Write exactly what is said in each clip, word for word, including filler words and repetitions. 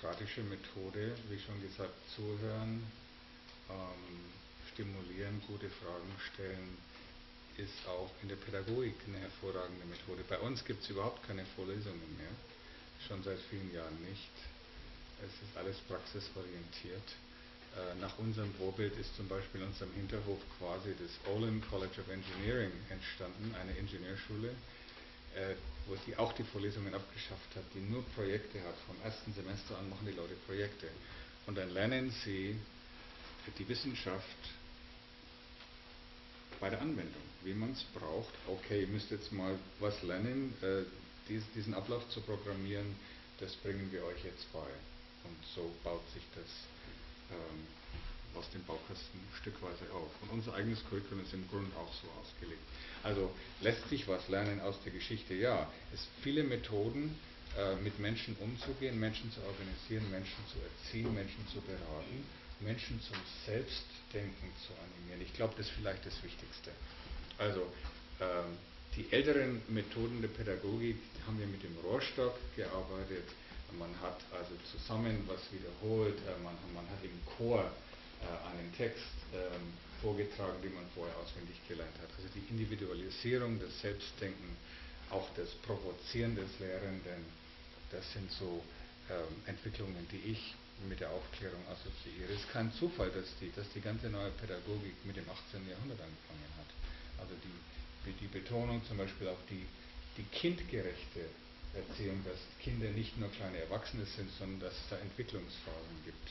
sokratische Methode, wie schon gesagt, zuhören, ähm, stimulieren, gute Fragen stellen, ist auch in der Pädagogik eine hervorragende Methode. Bei uns gibt es überhaupt keine Vorlesungen mehr, schon seit vielen Jahren nicht. Es ist alles praxisorientiert. Äh, nach unserem Vorbild ist zum Beispiel in unserem Hinterhof quasi das Olin College of Engineering entstanden, eine Ingenieurschule, äh, wo sie auch die Vorlesungen abgeschafft hat, die nur Projekte hat. Vom ersten Semester an machen die Leute Projekte. Und dann lernen sie die Wissenschaft bei der Anwendung, wie man es braucht. Okay, ihr müsst jetzt mal was lernen, äh, dies, diesen Ablauf zu programmieren, das bringen wir euch jetzt bei. Und so baut sich das ähm, aus dem Baukasten stückweise auf. Und unser eigenes Curriculum ist im Grunde auch so ausgelegt. Also lässt sich was lernen aus der Geschichte? Ja, es gibt viele Methoden, äh, mit Menschen umzugehen, Menschen zu organisieren, Menschen zu erziehen, Menschen zu beraten, Menschen zum Selbstdenken zu animieren. Ich glaube, das ist vielleicht das Wichtigste. Also äh, die älteren Methoden der Pädagogik haben wir mit dem Rohrstock gearbeitet. Man hat also zusammen was wiederholt, äh, man, man hat im Chor äh, einen Text äh, vorgetragen, den man vorher auswendig gelernt hat. Also die Individualisierung, das Selbstdenken, auch das Provozieren des Lehrenden, das sind so ähm, Entwicklungen, die ich mit der Aufklärung assoziiere. Es ist kein Zufall, dass die, dass die ganze neue Pädagogik mit dem achtzehnten Jahrhundert angefangen hat. Also die, die Betonung zum Beispiel auf die, die kindgerechte Erziehung, dass Kinder nicht nur kleine Erwachsene sind, sondern dass es da Entwicklungsphasen gibt.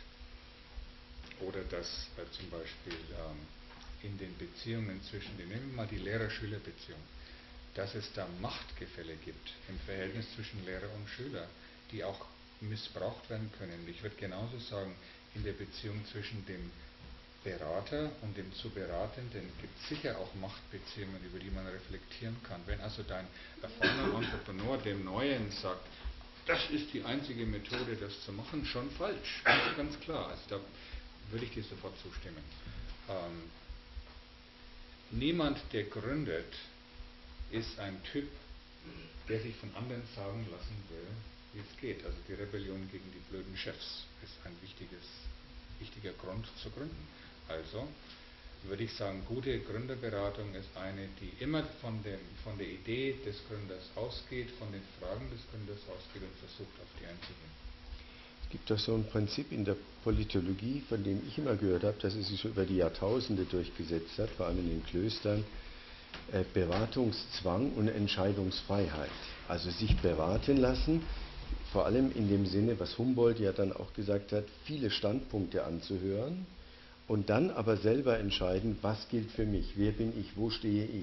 Oder dass äh, zum Beispiel ähm, in den Beziehungen zwischen den, nehmen wir mal die Lehrer-Schüler-Beziehung, dass es da Machtgefälle gibt im Verhältnis zwischen Lehrer und Schüler, die auch missbraucht werden können. Ich würde genauso sagen, in der Beziehung zwischen dem Berater und dem zu Beratenden gibt es sicher auch Machtbeziehungen, über die man reflektieren kann. Wenn also dein erfahrener Entrepreneur dem Neuen sagt, das ist die einzige Methode, das zu machen, schon falsch. Ganz, ganz klar. Also da würde ich dir sofort zustimmen. Ähm, niemand, der gründet, ist ein Typ, der sich von anderen sagen lassen will, wie es geht. Also die Rebellion gegen die blöden Chefs ist ein wichtiges, wichtiger Grund zu gründen. Also würde ich sagen, gute Gründerberatung ist eine, die immer von, dem, von der Idee des Gründers ausgeht, von den Fragen des Gründers ausgeht und versucht, auf die einzugehen. Es gibt doch so ein Prinzip in der Politologie, von dem ich immer gehört habe, dass es sich über die Jahrtausende durchgesetzt hat, vor allem in den Klöstern, äh, Beratungszwang und Entscheidungsfreiheit. Also sich beraten lassen, vor allem in dem Sinne, was Humboldt ja dann auch gesagt hat, viele Standpunkte anzuhören und dann aber selber entscheiden, was gilt für mich, wer bin ich, wo stehe ich.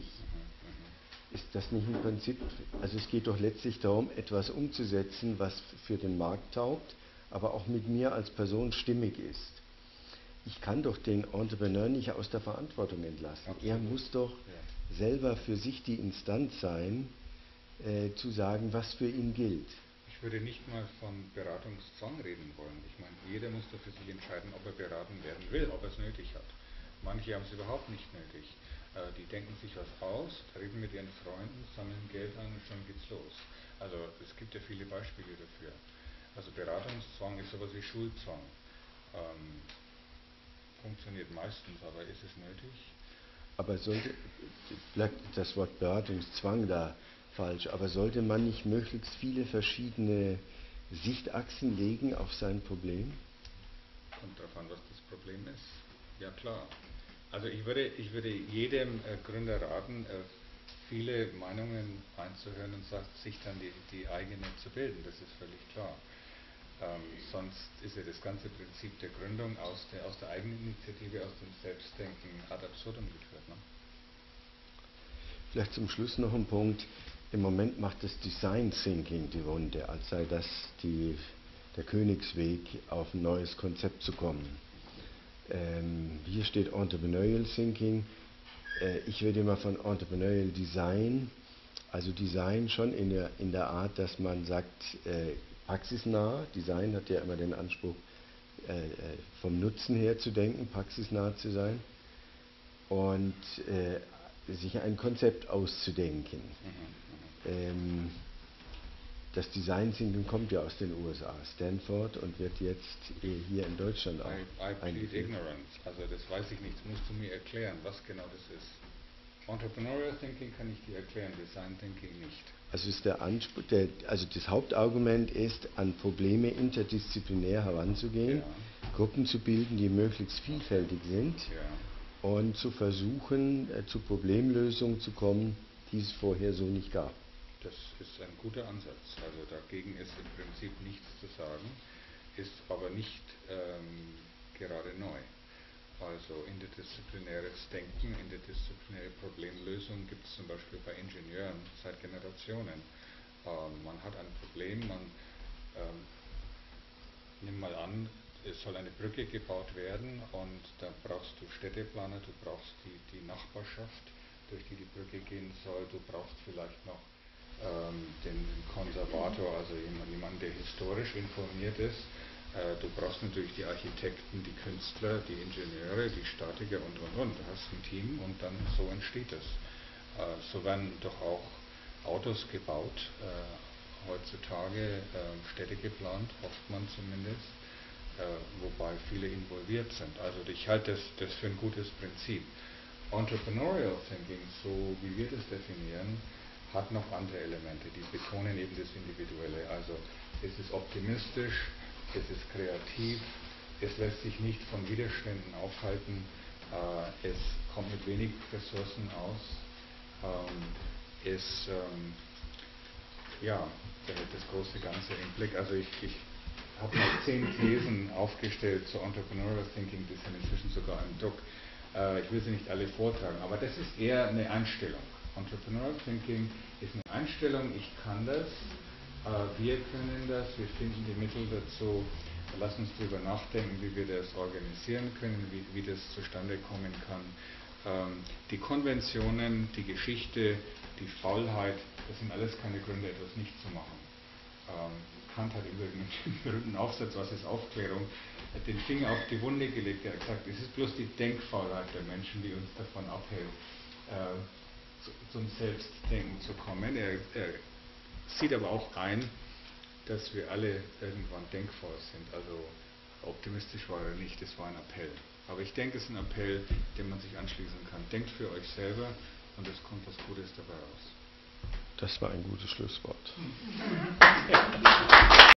Ist das nicht ein Prinzip? Also es geht doch letztlich darum, etwas umzusetzen, was für den Markt taugt, aber auch mit mir als Person stimmig ist. Ich kann doch den Entrepreneur nicht aus der Verantwortung entlassen. Absolut. Er muss doch ja. selber für sich die Instanz sein, äh, zu sagen, was für ihn gilt. Ich würde nicht mal von Beratungszwang reden wollen. Ich meine, jeder muss doch für sich entscheiden, ob er beraten werden will, ob er es nötig hat. Manche haben es überhaupt nicht nötig. Äh, die denken sich was aus, reden mit ihren Freunden, sammeln Geld an und schon geht's los. Also es gibt ja viele Beispiele dafür. Also Beratungszwang ist sowas wie Schulzwang. Ähm, funktioniert meistens, aber ist es nötig? Aber sollte, bleibt das Wort Beratungszwang da falsch, aber sollte man nicht möglichst viele verschiedene Sichtachsen legen auf sein Problem? Kommt darauf an, was das Problem ist. Ja klar. Also ich würde, ich würde jedem äh, Gründer raten, äh, viele Meinungen einzuhören und sagt, sich dann die, die eigene zu bilden. Das ist völlig klar. Ähm, sonst ist ja das ganze Prinzip der Gründung aus der, aus der Eigeninitiative, aus dem Selbstdenken ad absurdum geführt. Ne? Vielleicht zum Schluss noch ein Punkt. Im Moment macht das Design Thinking die Runde, als sei das die, der Königsweg, auf ein neues Konzept zu kommen. Ähm, hier steht Entrepreneurial Thinking. Äh, ich rede immer von Entrepreneurial Design. Also Design schon in der, in der Art, dass man sagt, äh, praxisnah. Design hat ja immer den Anspruch, äh, vom Nutzen her zu denken, praxisnah zu sein. Und äh, sich ein Konzept auszudenken. Mhm, ähm, das Design Thinking kommt ja aus den U S A, Stanford, und wird jetzt äh, hier in Deutschland auch I, I plead eingeführt. ignorance. Also das weiß ich nicht. Das musst du mir erklären, was genau das ist. Entrepreneurial Thinking kann ich dir erklären, Design Thinking nicht. Also, ist der Anspruch, der, also das Hauptargument ist, an Probleme interdisziplinär heranzugehen, Ja. Gruppen zu bilden, die möglichst vielfältig sind, Ja. und zu versuchen, äh, zu Problemlösungen zu kommen, die es vorher so nicht gab. Das ist ein guter Ansatz. Also dagegen ist im Prinzip nichts zu sagen, ist aber nicht ähm, gerade neu. Also interdisziplinäres Denken, interdisziplinäre Problemlösung gibt es zum Beispiel bei Ingenieuren seit Generationen. Ähm, man hat ein Problem, man ähm, nimm mal an, es soll eine Brücke gebaut werden und da brauchst du Städteplaner, du brauchst die, die Nachbarschaft, durch die die Brücke gehen soll, du brauchst vielleicht noch ähm, den Konservator, also jemand, jemand, der historisch informiert ist. Äh, du brauchst natürlich die Architekten, die Künstler, die Ingenieure, die Statiker und und und. Du hast ein Team und dann so entsteht es. Äh, so werden doch auch Autos gebaut, äh, heutzutage äh, Städte geplant, hofft man zumindest, äh, wobei viele involviert sind. Also ich halte das, das für ein gutes Prinzip. Entrepreneurial Thinking, so wie wir das definieren, hat noch andere Elemente, die betonen eben das Individuelle. Also es ist optimistisch, es ist kreativ, es lässt sich nicht von Widerständen aufhalten, äh, es kommt mit wenig Ressourcen aus, ähm, es ähm, ja, behält das große Ganze im Blick. Also ich, ich habe mal zehn Thesen aufgestellt zu Entrepreneurial Thinking, die sind inzwischen sogar im Druck. Äh, ich will sie nicht alle vortragen, aber das ist eher eine Einstellung. Entrepreneurial Thinking ist eine Einstellung, ich kann das, äh, wir können das, wir finden die Mittel dazu, lass uns darüber nachdenken, wie wir das organisieren können, wie, wie das zustande kommen kann. Ähm, die Konventionen, die Geschichte, die Faulheit, das sind alles keine Gründe, etwas nicht zu machen. Ähm, Kant hat übrigens einen berühmten Aufsatz, was ist Aufklärung, hat den Finger auf die Wunde gelegt. Er hat gesagt, es ist bloß die Denkfaulheit der Menschen, die uns davon abhält, äh, zu, zum Selbstdenken zu kommen. Er, er sieht aber auch ein, dass wir alle irgendwann denkfaul sind. Also optimistisch war er nicht, es war ein Appell. Aber ich denke, es ist ein Appell, dem man sich anschließen kann. Denkt für euch selber und es kommt was Gutes dabei raus. Das war ein gutes Schlusswort.